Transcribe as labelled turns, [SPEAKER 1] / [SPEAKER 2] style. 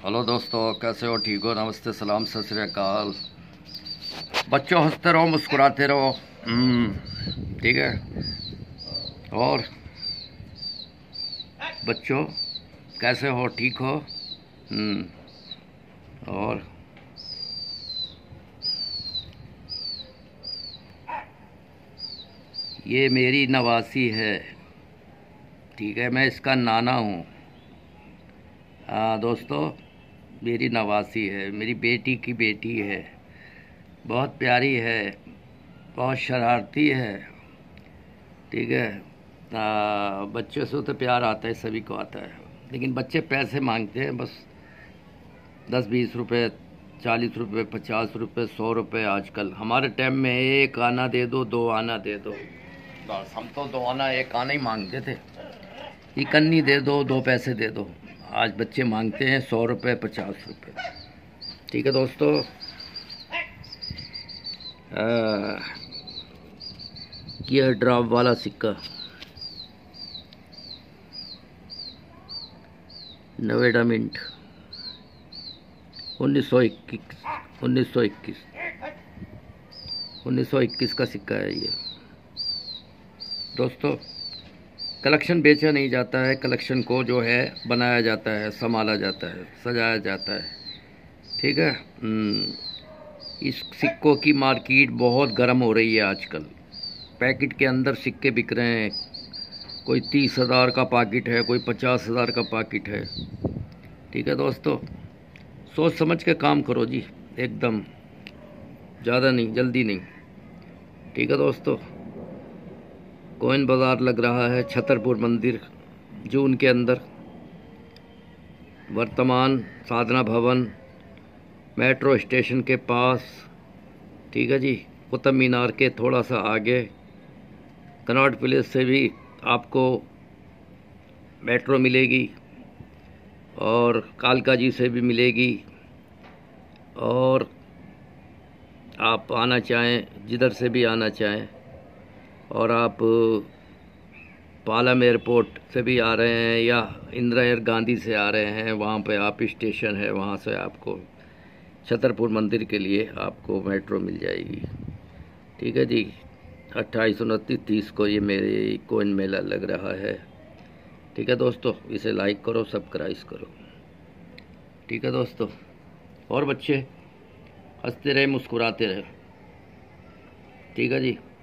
[SPEAKER 1] Hello दोस्तों, कैसे हो? ठीक हो? नमस्ते, सलाम, सत श्री अकाल। बच्चों, हंसते रहो, मुस्कुराते रहो। ठीक है। और बच्चों, कैसे हो? ठीक हो? और ये मेरी नवासी है। ठीक है, मैं इसका नाना हूँ। हाँ दोस्तों, मेरी नवासी है, मेरी बेटी की बेटी है। बहुत प्यारी है, बहुत शरारती है। ठीक है। बच्चों से तो प्यार आता है, सभी को आता है, लेकिन बच्चे पैसे मांगते हैं बस। 10-20 रुपए, 40 रुपए, 50 रुपए, 100 रुपए। आजकल हमारे टाइम में एक आना दे दो, दो आना दे दो, बस। हम तो दो आना एक आना ही मांगते थे। इकन्नी दे दो, दो पैसे दे दो। आज बच्चे मांगते हैं 100 रुपए, 50 रुपए। ठीक है दोस्तों। ये ड्रॉप वाला सिक्का, नवेडा मिंट, 1921 1921 1921 का सिक्का है ये। दोस्तों, कलेक्शन बेचा नहीं जाता है, कलेक्शन को जो है बनाया जाता है, संभाला जाता है, सजाया जाता है। ठीक है। इस सिक्कों की मार्केट बहुत गर्म हो रही है आजकल। पैकेट के अंदर सिक्के बिक रहे हैं। कोई 30,000 का पैकेट है, कोई 50,000 का पैकेट है। ठीक है दोस्तों, सोच समझ के काम करो जी, एकदम ज़्यादा नहीं, जल्दी नहीं। ठीक है दोस्तों। कोइन बाज़ार लग रहा है, छतरपुर मंदिर जून के अंदर, वर्तमान साधना भवन, मेट्रो स्टेशन के पास। ठीक है जी। कुतुब मीनार के थोड़ा सा आगे, कनॉट प्लेस से भी आपको मेट्रो मिलेगी, और कालका जी से भी मिलेगी। और आप आना चाहें, जिधर से भी आना चाहें, और आप पालम एयरपोर्ट से भी आ रहे हैं या इंदिरा गांधी से आ रहे हैं, वहाँ पे आप स्टेशन है, वहाँ से आपको छतरपुर मंदिर के लिए आपको मेट्रो मिल जाएगी। ठीक है जी। 28, 29, 30 को ये मेरे कोइन मेला लग रहा है। ठीक है दोस्तों, इसे लाइक करो, सब्सक्राइब करो। ठीक है दोस्तों। और बच्चे, हंसते रहे, मुस्कुराते रहे। ठीक है जी।